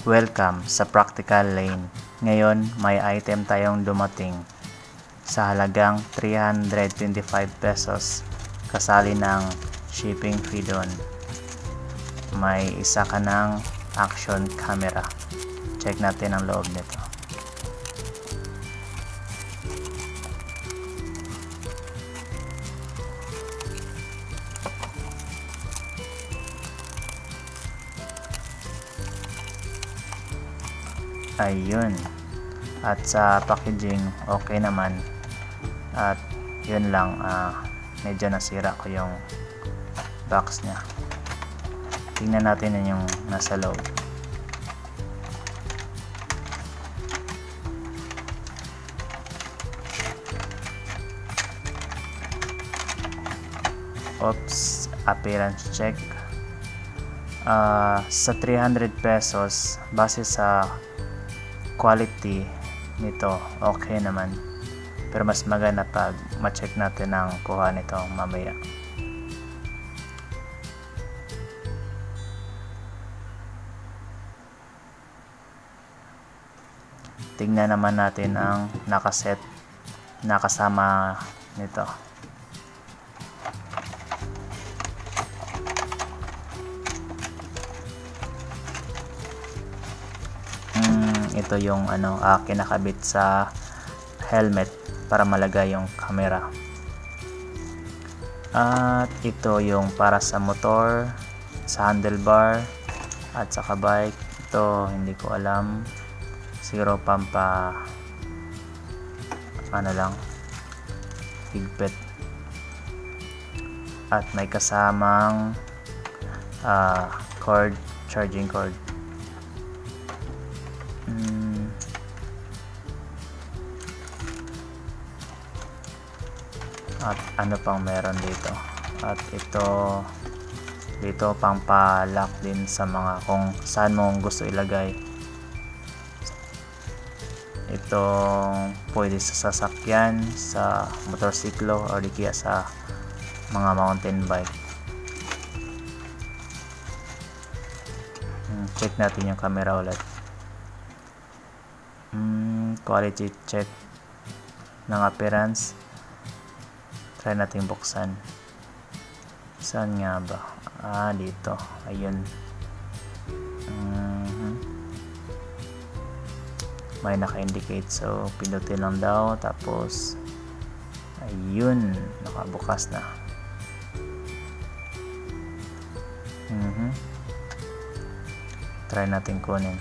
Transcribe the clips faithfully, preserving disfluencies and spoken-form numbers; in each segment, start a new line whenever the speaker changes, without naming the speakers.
Welcome sa Practical Lane. Ngayon, may item tayong dumating sa halagang three hundred twenty-five pesos. Kasali ng shipping fee doon. May isa ka ng action camera. Check natin ang loob nito. Ayun, at sa packaging okay naman, at yun lang, uh, medyo nasira ko yung box nya. Tingnan natin yun yung nasa loob. Oops, appearance check. Uh, sa three hundred pesos, base sa quality nito, okay naman, pero mas maganda pag ma-check natin ang kuha nito mamaya. Tingnan naman natin ang nakaset nakasama nito. Ito yung ano, uh, kinakabit sa helmet para malagay yung camera. At ito yung para sa motor, sa handlebar, at sa bike. Ito hindi ko alam, siguro pampa ano lang, higpit. At may kasamang uh, cord, charging cord. Hmm. At ano pang meron dito? At ito dito pang pa-lock din sa mga kung saan mo gusto ilagay. Itong pwede sa sasakyan, sa motorsiklo, o di kaya sa mga mountain bike. Hmm, check natin yung camera ulit. Hmm, quality check ng appearance. Try natin buksan. Saan nga ba? Ah, dito. Ayun. Mm-hmm. May naka-indicate, so pindutin lang daw, tapos ayun, nakabukas na. Mm-hmm. Try natin kunin.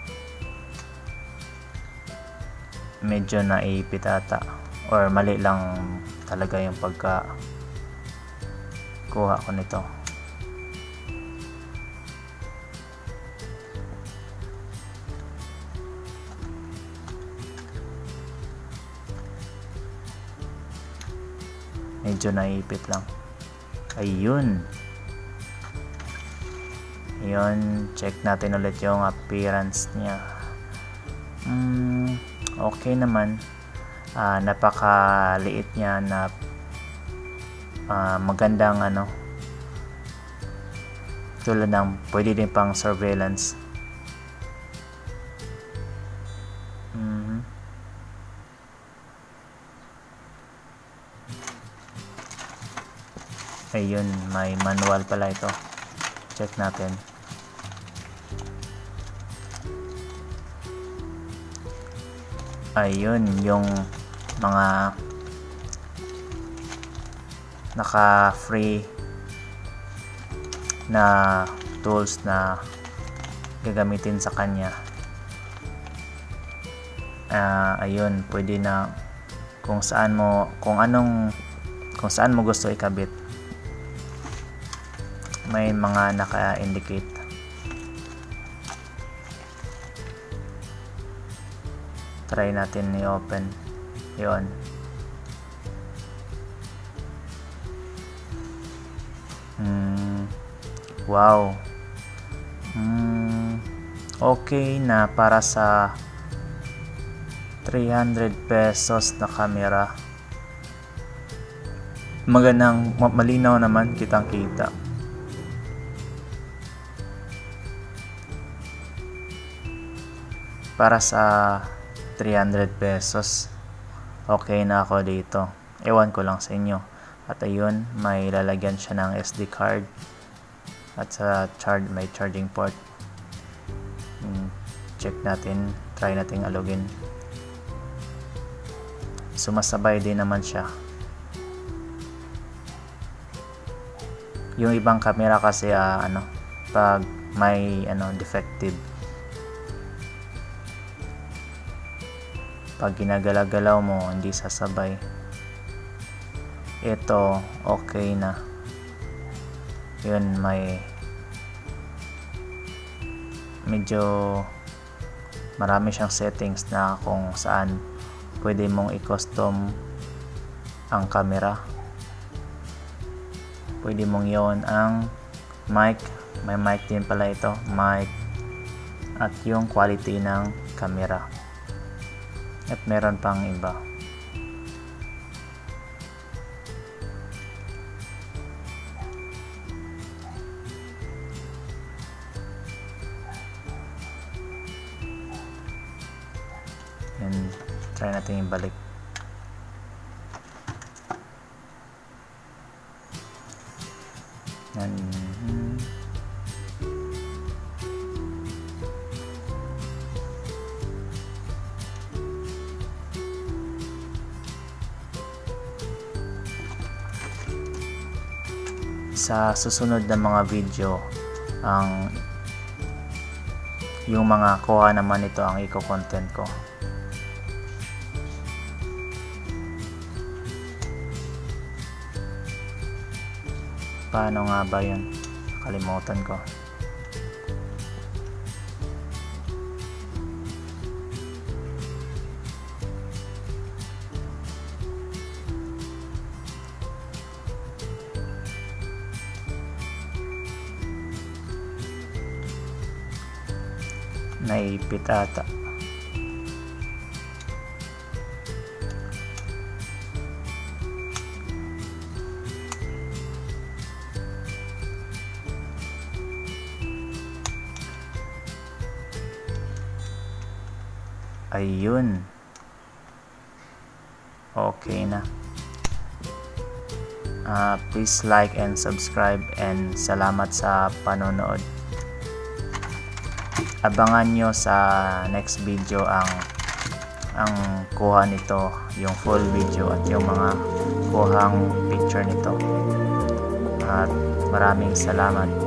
Medyo naipit ata, or mali lang talaga yung pagka kuha ko nito. Medyo naipit lang. Ayun. Ayun, check natin ulit yung appearance niya. Hmm, okay naman. Uh, napakaliit niya na uh, magandang ano, tulad ng pwede din pang surveillance. Mm-hmm. Ayun, may manual pala ito. Check natin. Ayun, yung mga naka free na tools na gagamitin sa kanya. Uh, ayun, pwede na kung saan mo, kung anong kung saan mo gusto ikabit. May mga naka-indicate. Try natin i-open. Yun. Hmm. Wow. Hmm. Okay na para sa three hundred pesos na camera. Magandang, malinaw naman, kitang kita. para sa three hundred pesos okay na ako dito. Ewan ko lang sa inyo. At ayun, may lalagyan siya ng S D card at sa charge may charging port. hmm, check natin, try natin alugin. Sumasabay din naman siya. Yung ibang camera kasi uh, ano, pag may ano defective, pag ginagalaw-galaw mo hindi sasabay. Ito okay na. Yun, may medyo marami siyang settings na kung saan pwede mong i-custom ang camera. Pwede mong yon ang mic, may mic din pala ito, mic, at yung quality ng camera, at meron pang iba. Yan, try natin ibalik. Yan. Sa susunod na mga video, ang yung mga kuha naman ito ang i-content ko. Paano nga ba yun? Kalimutan ko. Naipit ata. Ayun. Okay na. Uh, please like and subscribe, and salamat sa panonood. Abangan nyo sa next video ang ang kuha nito, yung full video at yung mga kuhang picture nito. At maraming salamat.